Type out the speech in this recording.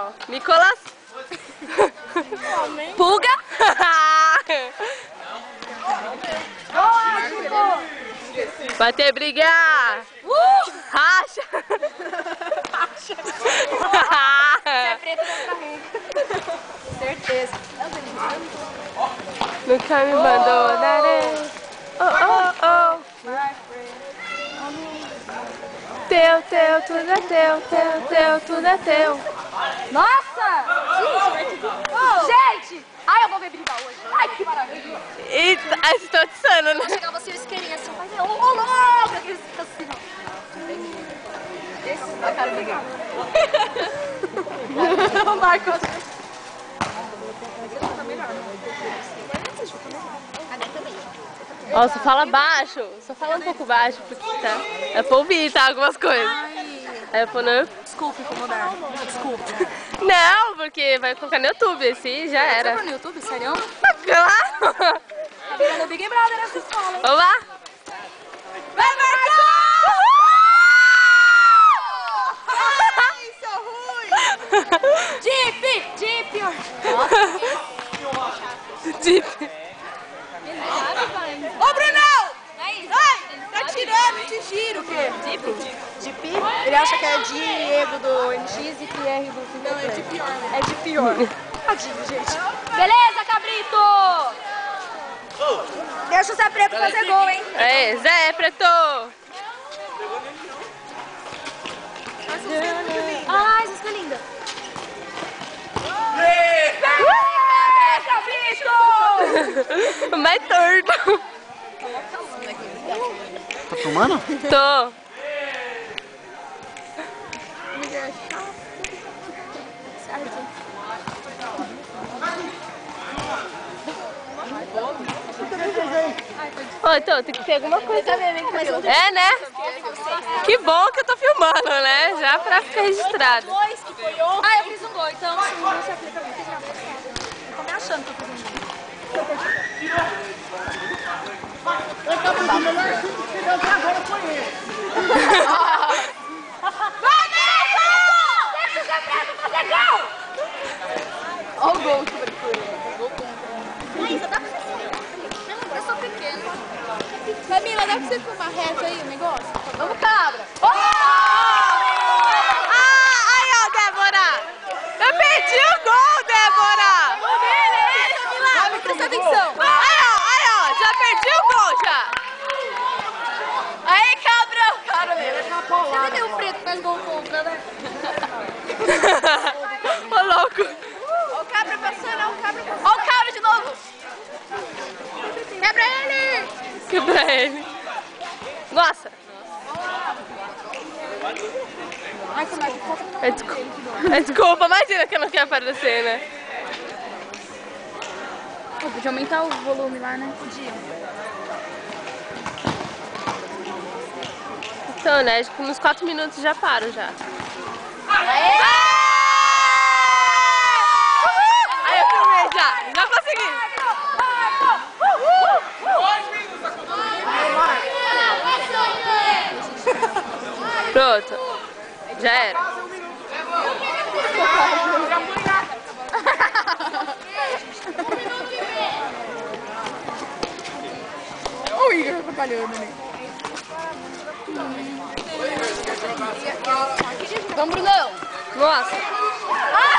ó. Nicolas. Pulga. Vai ter brigar. Racha. Se é preto, deve carrega. Certeza. Nunca me abandonarei. Oh, oh, oh. Teu, tudo é teu, tudo é teu. Nossa! Gente! Ai, eu vou ver brigar hoje. Ai, que maravilha. Eita, ai, vocês estão atiçando, né? Vou chegar você e o isqueirinho assim, vai ver. Ô, louco! Aqueles assim, ó. Esse, a cara brigar. O Marcos. Você tá melhor, Ó, só fala baixo, só fala um pouco baixo, porque tá. É pra ouvir, tá? Algumas coisas. Aí eu falo, não. Desculpe incomodar. Desculpe. Não, porque vai colocar no YouTube, assim já era. Você tá no YouTube, sério? Claro! Tá virando Big Brother nessa escola, hein? Vamos lá! Vai, Marcos! Ai, sou ruim! Jeep! Jeep. Ô, Brunão! Ai, tá tirando de giro o quê? Jeep? Ele acha que é Diego do NX e PR do Fim. Não, é de pior, né? É de pior. Tadinho, gente. Beleza, cabrito! Deixa o Zé Preto fazer gol, hein? É, Zé Preto! Ai, essa foi linda. Mais torto! Tá filmando? Tô! Ô, então, tem que ter alguma coisa. É, né? Que bom que eu tô filmando, né? Já pra ficar registrado. Ah, eu fiz um gol, então sim, não se aplica muito. Eu tô me achando que eu fiz um gol. Vai, Neto! Deixa o Zé Preto fazer gol! Olha o gol que foi. Gol contra. Mãe, você dá pra você? Eu sou pequena. Camila, dá pra você filmar reto aí o negócio? Vamos, cabra! Aí, ó, Débora! Eu perdi o gol, Débora! Camila, presta atenção! Aí, ó, já perdi o gol, já! Aí, cabrão! Cara, você vai ter um preto que faz gol contra, né? Ô, louco! Ó o cabra passando, ó o cabra passando. Ó o cabra de novo! Quebra ele! Quebra ele! Nossa! Ai, como é que É desculpa, imagina que eu não quero aparecer, né? podia aumentar o volume lá, né? Podia. Então, né? Acho que nos 4 minutos já paro já. Aê! Aí eu filmei já consegui! Pronto, já era. O Igor atrapalhando ali. Vamos, Brunão! Nossa! Ah!